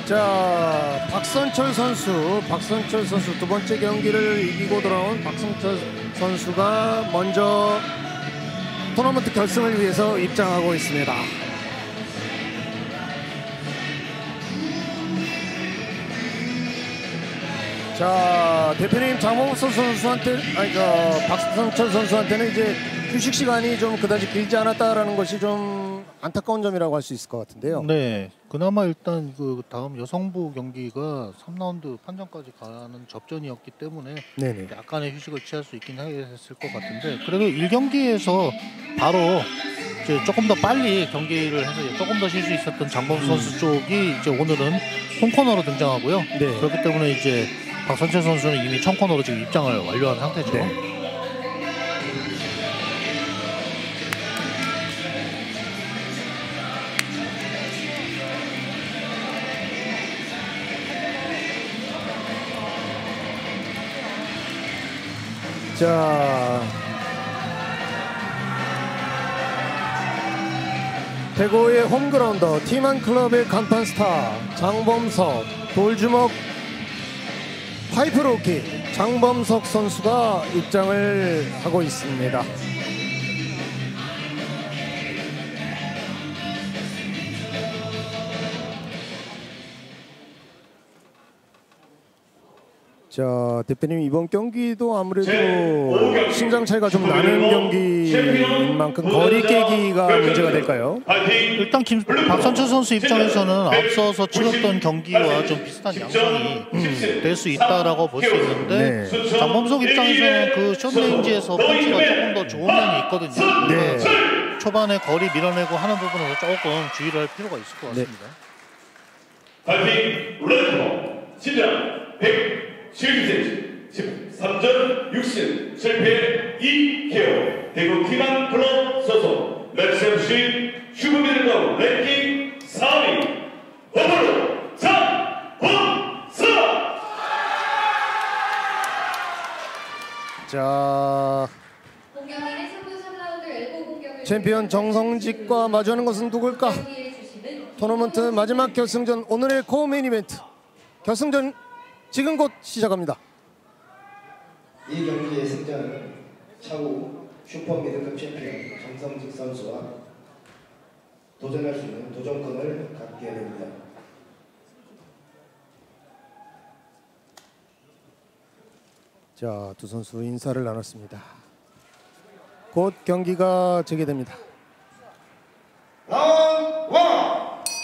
자, 박선철 선수 두 번째 경기를 이기고 돌아온 박선철 선수가 먼저 토너먼트 결승을 위해서 입장하고 있습니다. 자, 대표님 장범석 선수한테 박선철 선수한테는 이제 휴식 시간이 좀 그다지 길지 않았다라는 것이 좀 안타까운 점이라고 할 수 있을 것 같은데요. 네, 그나마 일단 그 다음 여성부 경기가 3라운드 판정까지 가는 접전이었기 때문에 네네. 약간의 휴식을 취할 수 있긴 했을 것 같은데, 그래도 1경기에서 바로 이제 조금 더 빨리 경기를 해서 조금 더 쉴 수 있었던 장범석 선수 쪽이 이제 오늘은 홈코너로 등장하고요. 네. 그렇기 때문에 이제 박선철 선수는 이미 청코너로 지금 입장을 완료한 상태죠. 네. 자, 대구의 홈그라운더 팀한클럽의 간판 스타 장범석, 돌주먹 파이프로키 장범석 선수가 입장을 하고 있습니다. 자, 대표님 이번 경기도 아무래도 신장 차이가 좀 나는 경기인 만큼 거리 깨기가 문제가 될까요? 일단 박선철 선수 입장에서는 앞서서 치렀던 경기와 좀 비슷한 양상이 될 수 있다라고 볼 수 있는데, 네. 장범석 입장에서는 그 숏레인지에서 펀치가 조금 더 좋은 면이 있거든요. 네. 초반에 거리 밀어내고 하는 부분에서 조금 주의를 할 필요가 있을 것 같습니다. 파이팅 롤레터 신장 170cm 13전 6승 실패 2KO 대구 팀한클럽 소속 렉스FC 슈퍼미들가우 랭킹 4위 버블로 장범석. 자, 챔피언 정성직과 마주하는 것은 누굴까? 토너먼트 마지막 결승전, 오늘의 코메인 이벤트 결승전 지금 곧 시작합니다. 이 경기의 승자는 차후 슈퍼미들급 챔피언 정성직 선수와 도전할 수 있는 도전권을 갖게 됩니다. 자, 두 선수 인사를 나눴습니다. 곧 경기가 재개됩니다. 라운드 1.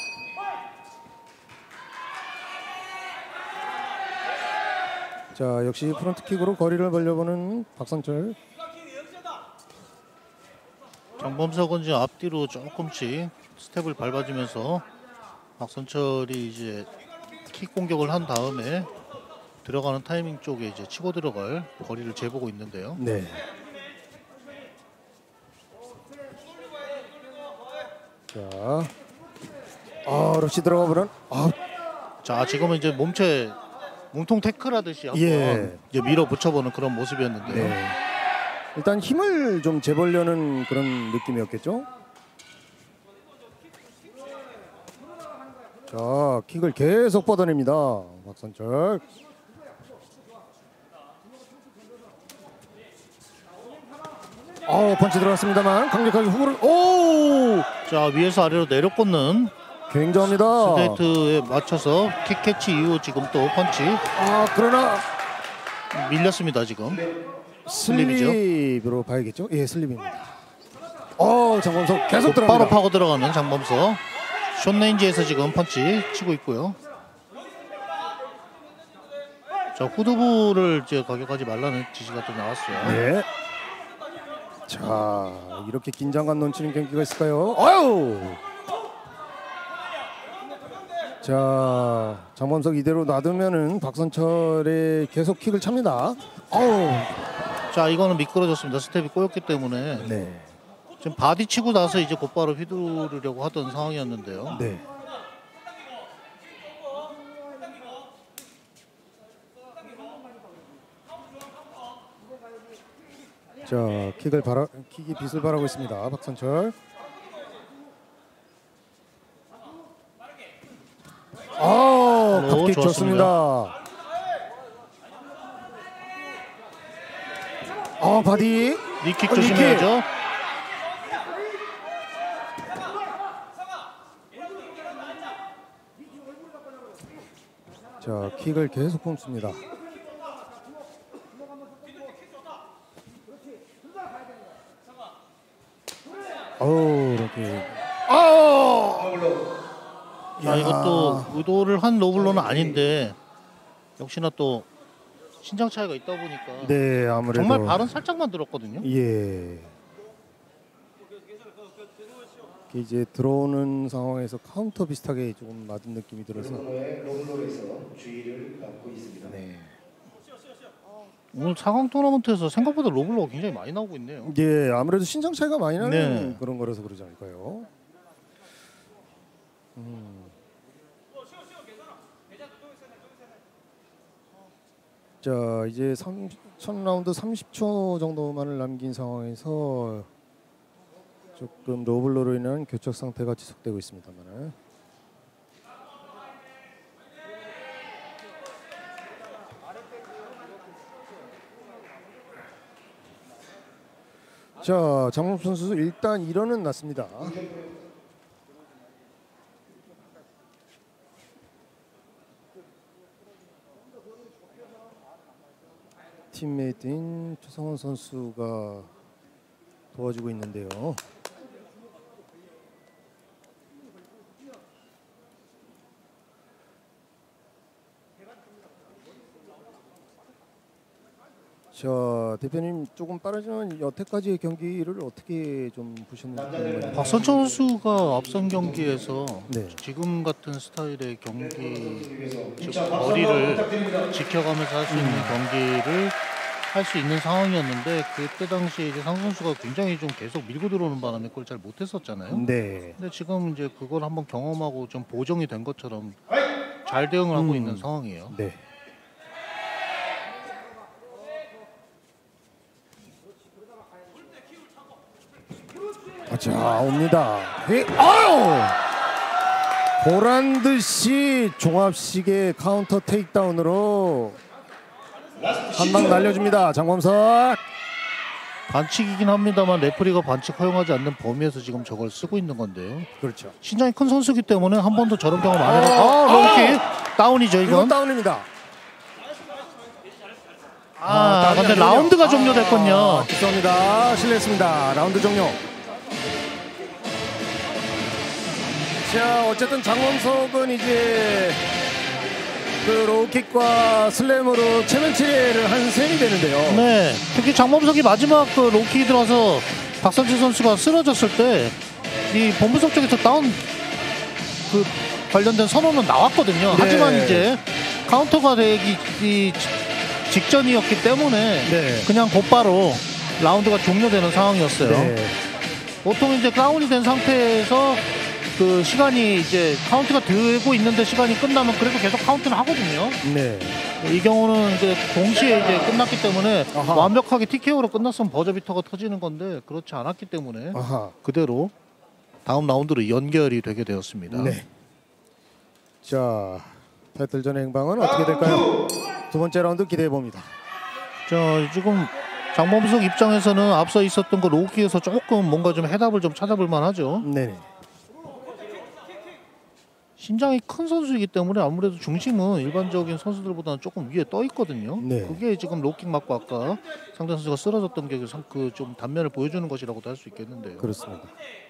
자, 역시 프론트킥으로 거리를 벌려보는 박선철. 장범석은 이제 앞뒤로 조금씩 스텝을 밟아주면서 박선철이 이제 킥 공격을 한 다음에 들어가는 타이밍 쪽에 이제 치고 들어갈 거리를 재보고 있는데요. 네. 자, 러시 들어가 보는. 자, 지금은 이제 몸통 태클하듯이 한번 예. 이제 밀어붙여보는 그런 모습이었는데요. 네. 일단 힘을 좀 재보려는 그런 느낌이었겠죠. 자, 킥을 계속 뻗어냅니다, 박선철. 펀치 들어갔습니다만 강력하게 후를. 오! 자, 위에서 아래로 내려꽂는 굉장합니다. 스트레이트에 맞춰서 킥 캐치 이후 지금 또 펀치. 그러나 밀렸습니다 지금. 슬립으로 봐야겠죠? 예, 슬립입니다. 장범석 계속 들어갑니다. 바로 파고 들어가는 장범석. 숏레인지에서 지금 펀치 치고 있고요. 자, 후두부를 이제 가격하지 말라는 지시가 또 나왔어요. 네. 자, 이렇게 긴장감 넘치는 경기가 있을까요? 아유! 자, 장범석 이대로 놔두면은 박선철의 계속 킥을 찹니다. 자, 이거는 미끄러졌습니다. 스텝이 꼬였기 때문에. 네. 지금 바디 치고 나서 이제 곧바로 휘두르려고 하던 상황이었는데요. 네. 자, 킥이 빛을 발하고 있습니다, 박선철. 좋았습니다. 바디. 니킥 조심해야죠. 자, 킥을 계속 뿜습니다. 이렇게. 자, 이것도 의도를 한 로블로는 아닌데 역시나 또 신장 차이가 있다 보니까 네, 아무래도 정말 발은 살짝만 들었거든요. 예. 이제 들어오는 상황에서 카운터 비슷하게 조금 맞은 느낌이 들어서. 로블로에서 주의를 받고 있습니다. 네. 오늘 4강 토너먼트에서 생각보다 로블로가 굉장히 많이 나오고 있네요. 예, 아무래도 신장 차이가 많이 나는 네. 그런 거라서 그러지 않을까요? 자, 이제 1000라운드 30초 정도만을 남긴 상황에서 조금 로블로로 인한 교착 상태가 지속되고 있습니다만. 자, 장범 선수 일단 일어는 났습니다. 팀메이트인 최성원 선수가 도와주고 있는데요. 자, 대표님 조금 빠르지만 여태까지의 경기를 어떻게 좀 보셨는지. 박선철 선수가 앞선 경기에서 네. 지금 같은 스타일의 경기 즉 거리를 지켜가면서 할 수 있는 경기를 할 수 있는 상황이었는데 그때 당시에 이제 상 선수가 굉장히 좀 계속 밀고 들어오는 바람에 그걸 잘 못했었잖아요. 네. 근데 지금 이제 그걸 한번 경험하고 좀 보정이 된 것처럼 잘 대응을 하고 있는 상황이에요. 네. 자, 옵니다. 보란 듯이 종합식의 카운터 테이크다운으로 한 방 날려줍니다. 장범석. 반칙이긴 합니다만 레프리가 반칙 허용하지 않는 범위에서 지금 저걸 쓰고 있는 건데요. 그렇죠. 신장이 큰 선수기 때문에 한 번도 저런 경험 안 해봤. 롱킥 다운이죠 이건 이건. 다운입니다. 근데 라운드가 종료됐군요. 죄송합니다. 실례했습니다. 라운드 종료. 자, 어쨌든 장범석은 이제 그 로우킥과 슬램으로 체면 치레를 한 셈이 되는데요. 네, 특히 장범석이 마지막 그 로킥이 들어서 박선철 선수가 쓰러졌을 때 이 본부석 쪽에서 다운 그 관련된 선언은 나왔거든요. 네. 하지만 이제 카운터가 되기 직전이었기 때문에 네. 그냥 곧바로 라운드가 종료되는 상황이었어요. 네. 보통 이제 다운이 된 상태에서 그 시간이 이제 카운트가 되고 있는데 시간이 끝나면 그래도 계속 카운트는 하거든요. 네. 이 경우는 이제 동시에 이제 끝났기 때문에 아하. 완벽하게 TKO로 끝났으면 버저비터가 터지는 건데 그렇지 않았기 때문에 아하. 그대로 다음 라운드로 연결이 되게 되었습니다. 네. 자, 타이틀전의 행방은 어떻게 될까요? 두 번째 라운드 기대해 봅니다. 자, 지금 장범석 입장에서는 앞서 있었던 그 로우킥에서 조금 뭔가 좀 해답을 좀 찾아볼 만하죠. 네. 신장이 큰 선수이기 때문에 아무래도 중심은 일반적인 선수들보다는 조금 위에 떠 있거든요. 네. 그게 지금 로킥 맞고 아까 상대 선수가 쓰러졌던 게 그 좀 단면을 보여주는 것이라고도 할 수 있겠는데요. 그렇습니다.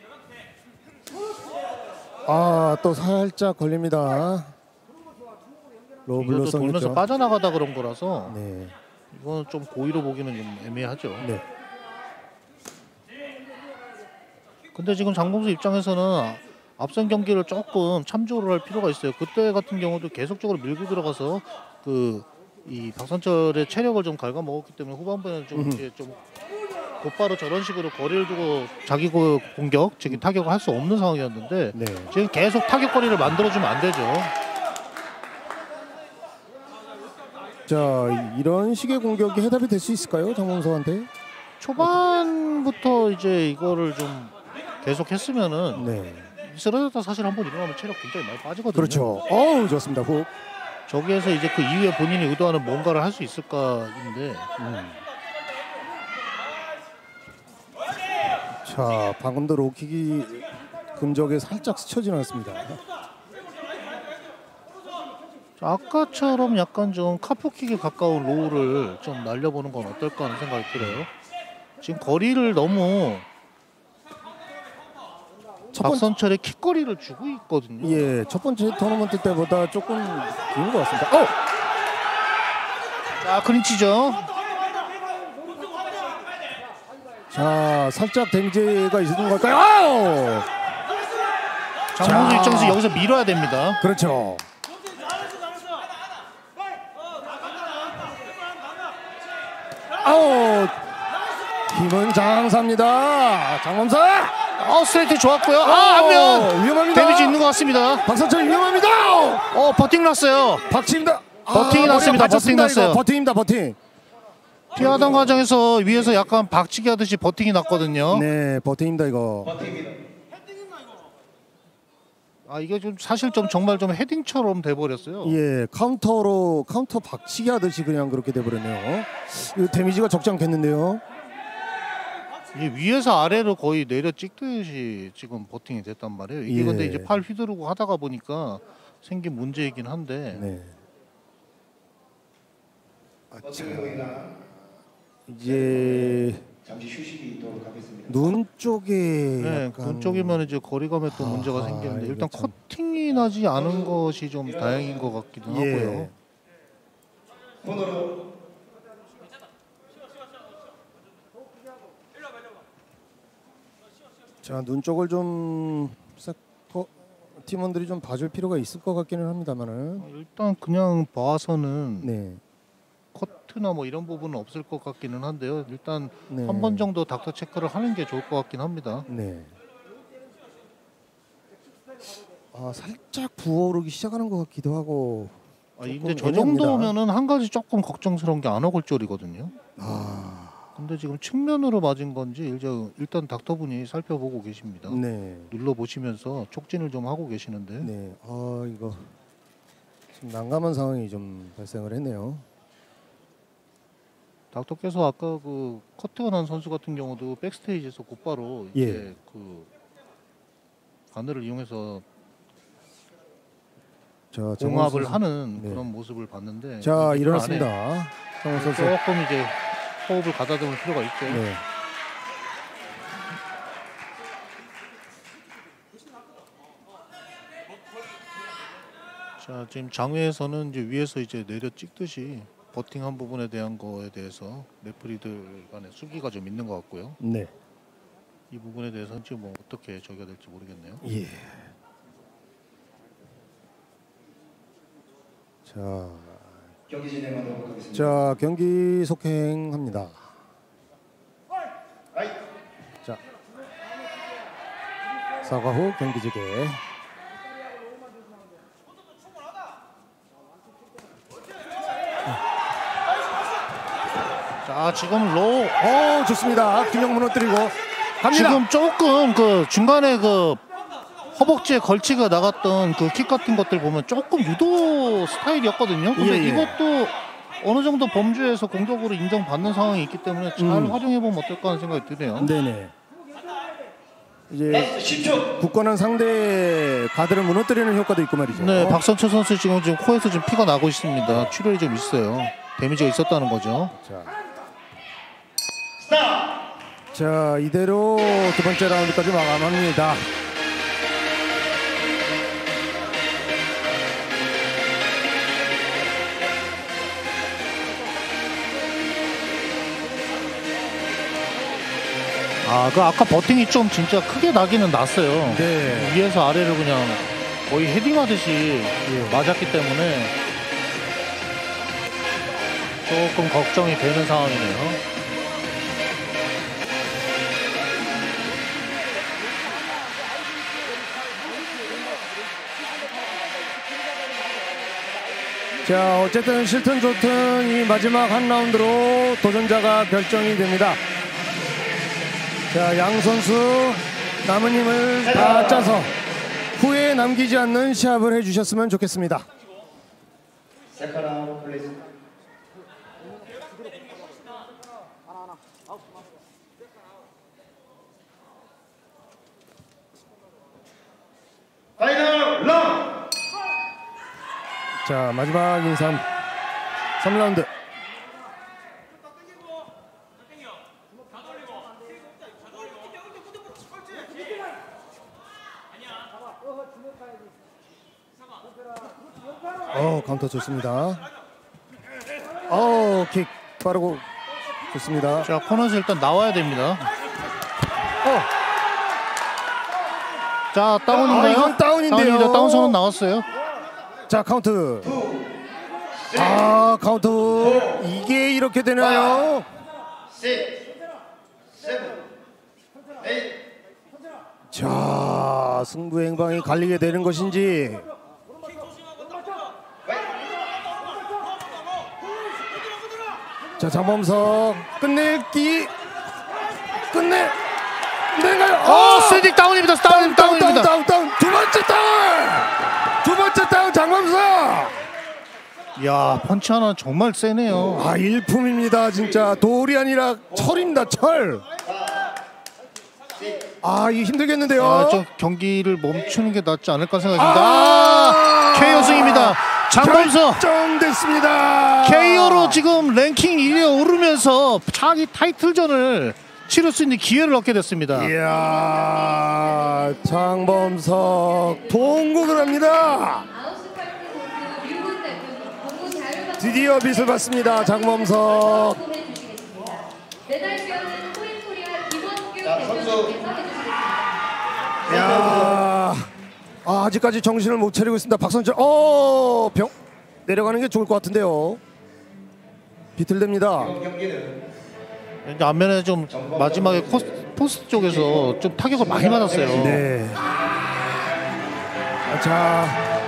또 살짝 걸립니다. 로블로 이것도 돌면서 성했죠. 빠져나가다 그런 거라서 네. 이거는 좀 고의로 보기는 좀 애매하죠. 네. 근데 지금 장범수 입장에서는 앞선 경기를 조금 참조를 할 필요가 있어요. 그때 같은 경우도 계속적으로 밀고 들어가서 이 박선철의 체력을 좀 갉아먹었기 때문에 후반부에는 좀 이제 좀 곧바로 저런 식으로 거리를 두고 자기 공격, 즉 타격을 할 수 없는 상황이었는데 네. 지금 계속 타격거리를 만들어주면 안 되죠. 자, 이런 식의 공격이 해답이 될 수 있을까요, 장범석한테? 초반부터 이제 이거를 좀 계속 했으면은 네. 쓰러졌다 사실 한번 일어나면 체력 굉장히 많이 빠지거든요. 그렇죠. 좋습니다. 훅. 저기에서 이제 그 이후에 본인이 의도하는 뭔가를 할 수 있을까인데. 자, 방금도 로킥이 근적에 살짝 스쳐 지나갔습니다. 아까처럼 약간 좀 카프킥에 가까운 로우를 좀 날려보는 건 어떨까 하는 생각이 들어요. 지금 거리를 너무 박선철의 킥거리를 주고 있거든요. 예, 첫 번째 토너먼트 때보다 조금 긴 것 같습니다. 자, 클린치죠. 자, 살짝 데미지가 있는 걸까요? 장문수 입장에서 여기서 밀어야 됩니다. 그렇죠. 힘은 장사입니다. 장범사. 스트레이트 좋았고요. 한면 위험합니다. 데미지 있는 것 같습니다. 박선철 위험합니다. 버팅 났어요. 박치입니다. 버팅이 났습니다. 버팅 났어요. 버팅입니다. 버팅. 피하던 과정에서 위에서 약간 박치기 하듯이 버팅이 났거든요. 네, 버팅입니다 이거. 이게 좀 사실 정말 좀 헤딩처럼 돼버렸어요. 예, 카운터 박치기 하듯이 그냥 그렇게 돼버렸네요. 이거 데미지가 적지 않겠는데요. 이게 위에서 아래로 거의 내려 찍듯이 지금 버팅이 됐단 말이에요. 이게 근데 이제 팔 휘두르고 하다가 보니까 생긴 문제이긴 한데. 네. 이제 잠시 휴식이 있도록 하겠습니다. 눈 쪽에 눈 쪽이면 이제 거리감에 또 문제가 생기는데 일단 커팅이 나지 않은 것이 좀 다행인 것 같기도 하고요. 코너로 자, 눈 쪽을 좀 팀원들이 좀 봐줄 필요가 있을 것 같기는 합니다만은 일단 그냥 봐서는 네. 커트나 뭐 이런 부분은 없을 것 같기는 한데요. 일단 네. 한 번 정도 닥터 체크를 하는 게 좋을 것 같긴 합니다. 네. 살짝 부어오르기 시작하는 것 같기도 하고. 근데 저 정도면은 한 가지 조금 걱정스러운 게 안어골절이거든요. 근데 지금 측면으로 맞은 건지 일단 닥터분이 살펴보고 계십니다. 네. 눌러보시면서 촉진을 좀 하고 계시는데. 네. 이거 좀 난감한 상황이 좀 발생을 했네요. 닥터께서 아까 그 커트가 난 선수 같은 경우도 백스테이지에서 곧바로 이제 그 바늘을 이용해서 공합을 하는 그런 모습을 봤는데. 자, 일어났습니다. 장원 선수. 조금 이제 호흡을 가다듬을 필요가 있죠. 네. 자, 지금 장외에서는 이제 위에서 이제 내려 찍듯이 버팅한 부분에 대한 거에 대해서 레프리들 간의 수기가 좀 있는 것 같고요. 네. 이 부분에 대해서는 지금 뭐 어떻게 저기가 될지 모르겠네요. 예. 자, 경기 진행하도록 하겠습니다. 자, 경기 속행합니다. 자, 사과 후 경기 재개. 자, 지금 로우. 좋습니다. 균형 무너뜨리고 갑니다. 지금 조금 그 중간에 그 허벅지에 걸치가 나갔던 그 킥 같은 것들 보면 조금 유도 스타일이었거든요. 근데 이것도 어느 정도 범주에서 공격으로 인정받는 상황이 있기 때문에 잘 활용해보면 어떨까 하는 생각이 드네요. 네네. 이제 굳건한 상대 가드를 무너뜨리는 효과도 있고 말이죠. 네, 박선철 선수 지금 코에서 좀 피가 나고 있습니다. 출혈이 좀 있어요. 데미지가 있었다는 거죠. 자, 이대로 두 번째 라운드까지 마감합니다. 아까 버팅이 좀 진짜 크게 나기는 났어요. 네. 위에서 아래를 그냥 거의 헤딩하듯이 맞았기 때문에 조금 걱정이 되는 상황이네요. 자, 어쨌든 싫든 좋든 이 마지막 한 라운드로 도전자가 결정이 됩니다. 자, 양 선수 남은 힘을 다 짜서 후회 남기지 않는 시합을 해주셨으면 좋겠습니다. Second round, please. 파이널 라운드. 자, 마지막 인삼 3라운드. 카운터 좋습니다. 킥 빠르고 좋습니다. 자, 코너에서 일단 나와야 됩니다. 자, 다운인가요? 이건 다운인데요. 다운 선언 나왔어요. 자, 카운트. 카운트. 이게 이렇게 되나요? 6, 7, 8. 자, 승부 행방이 갈리게 되는 것인지. 자, 장범석 끝낼기 끝내가요. 스탠딩 다운입니다. 다운입니다. 다운. 두 번째 다운 장범석. 야, 펀치 하나 정말 세네요. 일품입니다. 진짜 돌이 아니라 철입니다. 철. 이게 힘들겠는데요. 좀 경기를 멈추는 게 낫지 않을까 생각합니다. KO 승입니다. 장범석 결정됐습니다. KO로 지금 랭킹 1위에 오르면서 자기 타이틀전을 치를 수 있는 기회를 얻게 됐습니다. 이야, 장범석 통곡을 합니다. 드디어 빛을 봤습니다. 장범석. 야, 아직까지 정신을 못 차리고 있습니다. 박선철. 병 내려가는 게 좋을 것 같은데요. 비틀댑니다. 이제 앞면에 좀 마지막에 포스트 쪽에서 좀 타격을 많이 받았어요. 네. 자,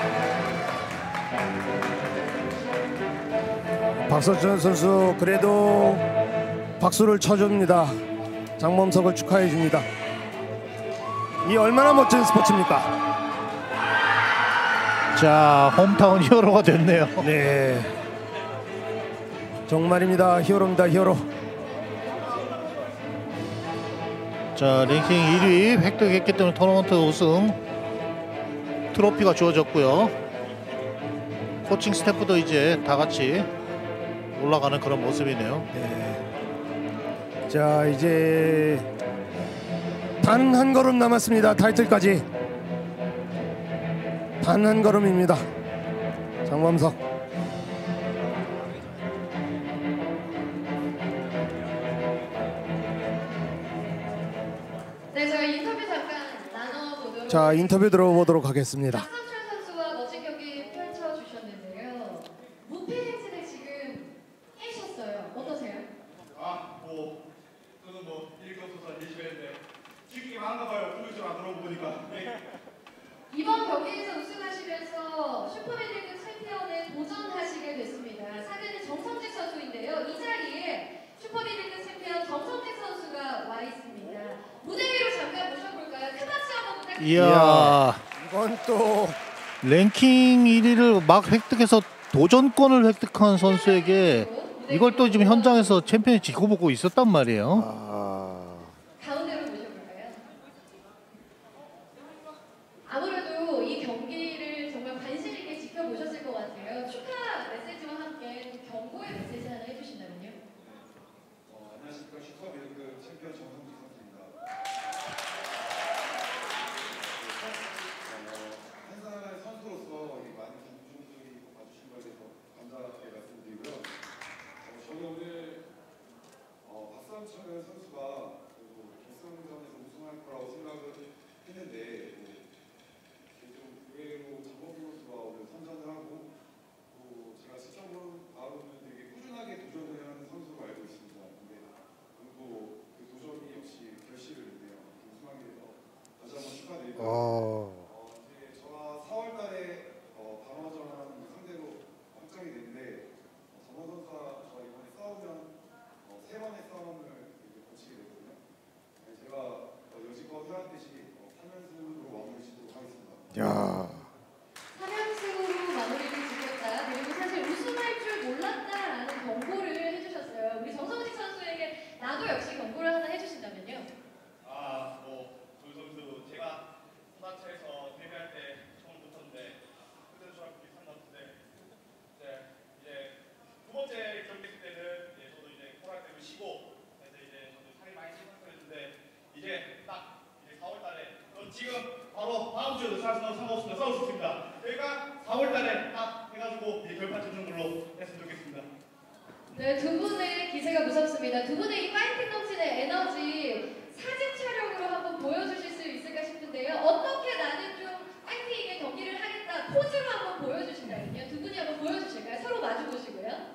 박선철 선수 그래도 박수를 쳐줍니다. 장범석을 축하해 줍니다. 이 얼마나 멋진 스포츠입니까? 자, 홈타운 히어로가 됐네요. 네, 정말입니다. 히어로입니다. 히어로. 자, 랭킹 1위 획득했기 때문에 토너먼트 우승 트로피가 주어졌고요. 코칭 스태프도 이제 다 같이 올라가는 그런 모습이네요. 네. 자, 이제 단 한 걸음 남았습니다. 타이틀까지 단 한 걸음입니다. 장범석. 네, 저희 인터뷰 잠깐 나눠보도록. 자, 인터뷰 들어보도록 하겠습니다. 박선철 선수와 멋진 경기 펼쳐주셨는데요. 무패 행진을 지금 깨셨어요. 어떠세요? 저는 일이 없어서 열심히 했는데 지키기만 한가 봐요. 공격수로 안 들어보니까. 이번 경기에서 우승하시면서 슈퍼맨리그 챔피언에 도전하시게 됐습니다. 상대는 정성택 선수인데요. 이 자리에 슈퍼맨리그 챔피언 정성택 선수가 와 있습니다. 무대 위로 잠깐 모셔볼까요? 큰 박수 한번 부탁드립니다. 이야, 이건 또 랭킹 1위를 막 획득해서 도전권을 획득한 선수에게 이걸 또 지금 현장에서 챔피언이 지켜보고 있었단 말이에요. 가운데로 모셔볼까요? 아무래도 이 경기를 정말 관심 있게 지켜보셨을 것 같아요. 축하 메시지와 함께 경고의 메시지 하나 해주신다면요? 안녕하십니까. 슈퍼맨리그 챔피언 정성진 선수입니다. 한산의 선수로서 많은 중증들이 봐주신 거에 대해서 감사하게 말씀드리고요. 저는 오늘 박선철 선수가 싸우셔도 상관없습니다. 싸울 수 있습니다. 저희가 4월달에 딱 해가지고 결판 짓는 걸로 했으면 좋겠습니다. 네, 두 분의 기세가 무섭습니다. 두 분의 이 파이팅 넘치는 에너지 사진 촬영으로 한번 보여주실 수 있을까 싶은데요. 어떻게 나는 좀 파이팅 있게 경기를 하겠다 포즈로 한번 보여주신다면요. 두 분이 한번 보여주실까요? 서로 마주 보시고요.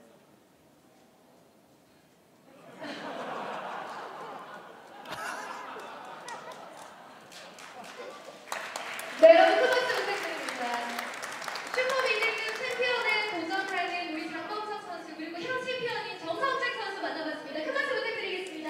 네, 여러분 큰 박수 부탁드립니다. 슈퍼미들급 챔피언에 도전하는 우리 장범석 선수 그리고 현 챔피언인 정성택 선수 만나봤습니다. 큰 박수 부탁드리겠습니다.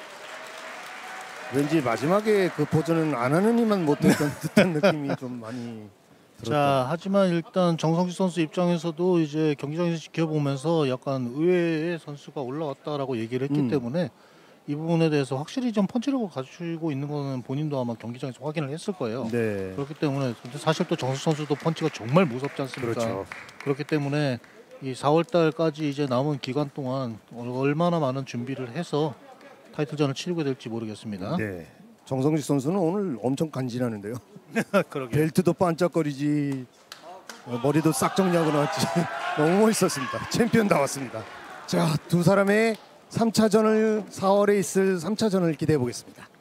왠지 마지막에 그 포즈는 안 하는 이만 못했던 듯한 느낌이 좀 많이 들었다. 자, 하지만 일단 정성식 선수 입장에서도 이제 경기장에서 지켜보면서 약간 의외의 선수가 올라왔다라고 얘기를 했기 때문에 이 부분에 대해서 확실히 좀 펀치력을 갖추고 있는 거는 본인도 아마 경기장에서 확인을 했을 거예요. 네. 그렇기 때문에 근데 사실 또 정수 선수도 펀치가 정말 무섭지 않습니까? 그렇죠. 그렇기 때문에 이 4월 달까지 이제 남은 기간 동안 얼마나 많은 준비를 해서 타이틀전을 치르게 될지 모르겠습니다. 네. 정성식 선수는 오늘 엄청 간지나는데요. 그러게. 벨트도 반짝거리지, 머리도 싹 정리하고 나왔지. 너무 멋있었습니다. 챔피언 나왔습니다. 자, 두 사람의 3차전을 4월에 있을 3차전을 기대해 보겠습니다.